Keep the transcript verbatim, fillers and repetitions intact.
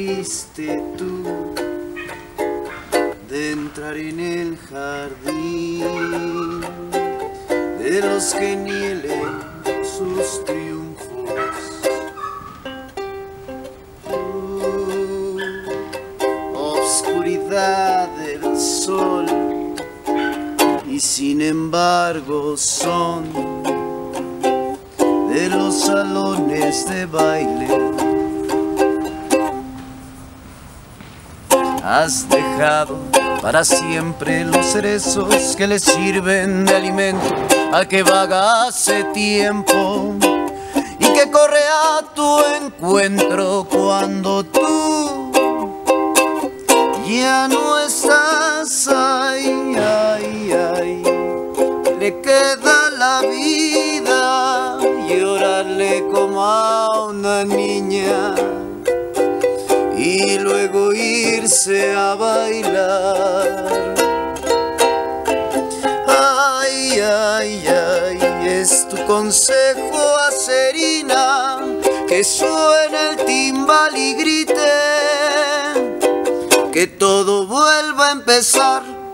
fuiste tú de entrar en el jardín de los que nielen sus triunfos. Uh, obscuridad del sol, y sin embargo son de los salones de baile. Has dejado para siempre los cerezos que le sirven de alimento al que vaga hace tiempo y que corre a tu encuentro cuando tú ya no estás. Ay, ay, ay, le queda la vida llorarle como a una niña y luego irse a bailar. Ay, ay, ay, es tu consejo, acerina, que suene el timbal y grite, que todo vuelva a empezar